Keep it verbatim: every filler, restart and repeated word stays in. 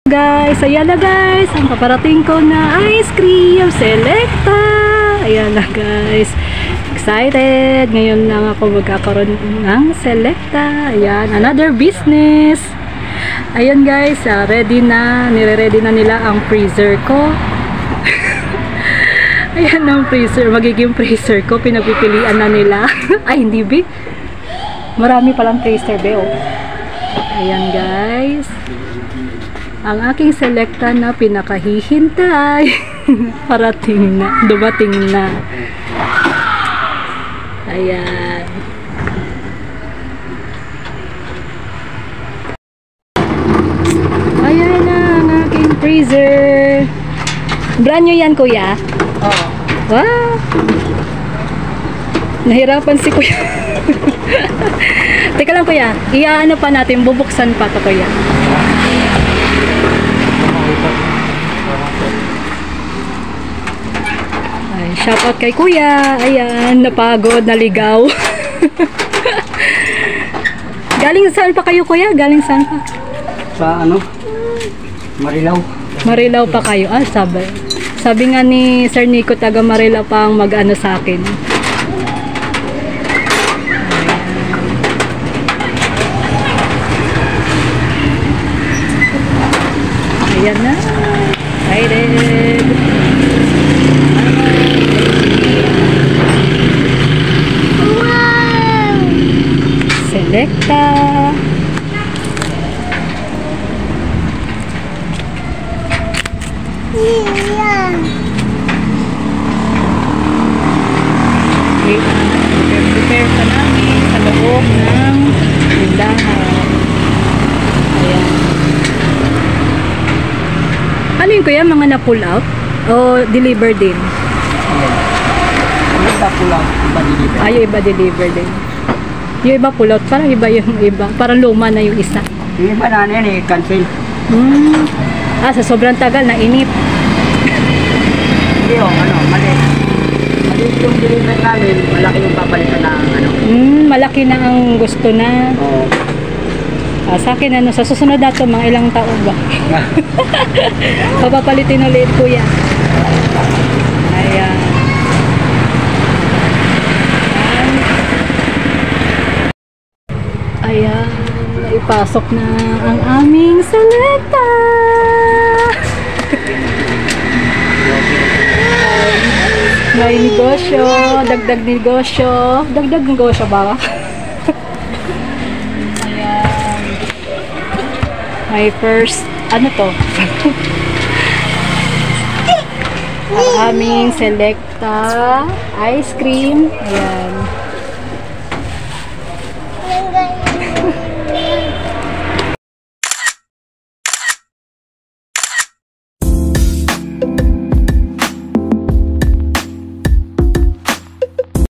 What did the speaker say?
Guys, ayan na guys, ang paparating ko na ice cream Selecta. Ayan na guys, excited. Ngayon lang ako magkakaroon ng Selecta. Ayan, another business. Ayan guys, uh, ready na, nire-ready na nila ang freezer ko. Ayan ang freezer, magiging freezer ko, pinagpipilian na nila. Ay hindi bi, marami palang freezer be, oh. Ayan guys, ang aking Selecta na pinakahihintay. Parating na, dumating na. Ayan. Ayan na ang aking freezer. Brand new yan, kuya? Oo. Wow! Nahirapan si kuya. Teka lang kuya, iaano pa natin, bubuksan pa to kuya. Ay, shout out kay kuya. Ayan, napagod, naligaw. Galing saan pa kayo kuya? Galing saan pa? Sa ano? Marilao. Marilao pa kayo. Ah, sabi. Sabi nga ni Sir Nico, taga Marilao pa ang mag-ano sa akin. Ayan na. Excited. Wow! Selecta. Iyan. Okay, prepare pa namin sa loob ng tindahan. Ayan. Ano yun kuya? Mga na-pull out? O deliver din? Yung iba pull out, iba deliver. Ay, yung iba deliver din. Yung iba pull out, parang iba yung iba. Parang luma na yung isa. Yung iba na yan eh, cancel. Hmm. Ah, sa sobrang tagal na inip. Hindi oh, ano, mali. Mali yung deliver namin, malaki yung papalitan na ano. Hmm, malaki na ang gusto na. Oo. Ah, sa akin, ano, sa susunod dato, mga ilang taon ba? Papapalitin ulit, kuya. Ayan. Ayan. Naipasok na ang aming Selecta. May negosyo, dagdag negosyo. Dagdag negosyo ba? Ayan. May first, ano to? Ang aming Selecta ice cream. Ayan.